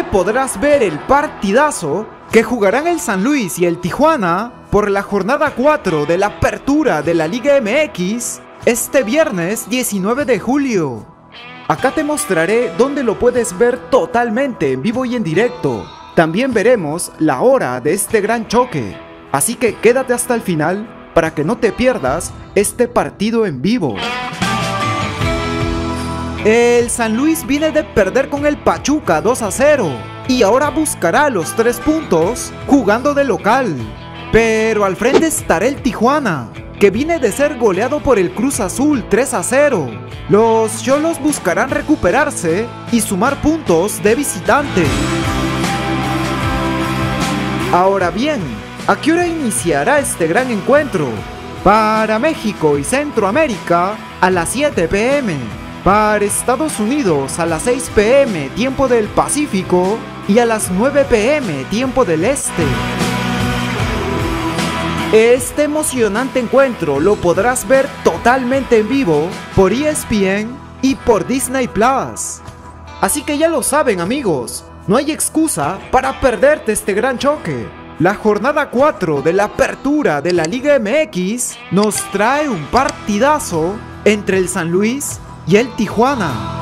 que podrás ver el partidazo que jugarán el San Luis y el Tijuana por la jornada 4 de la apertura de la Liga MX este viernes 19 de julio. Acá te mostraré dónde lo puedes ver totalmente en vivo y en directo. También veremos la hora de este gran choque, así que quédate hasta el final para que no te pierdas este partido en vivo. El San Luis viene de perder con el Pachuca 2-0 y ahora buscará los 3 puntos jugando de local. Pero al frente estará el Tijuana, que viene de ser goleado por el Cruz Azul 3-0. Los Xolos buscarán recuperarse y sumar puntos de visitante. Ahora bien, ¿a qué hora iniciará este gran encuentro? Para México y Centroamérica, a las 7 p.m. Para Estados Unidos, a las 6 p.m. tiempo del Pacífico y a las 9 p.m. tiempo del Este. Este emocionante encuentro lo podrás ver totalmente en vivo por ESPN y por Disney Plus. Así que ya lo saben, amigos, no hay excusa para perderte este gran choque. La jornada 4 de la apertura de la Liga MX nos trae un partidazo entre el San Luis y el Tijuana.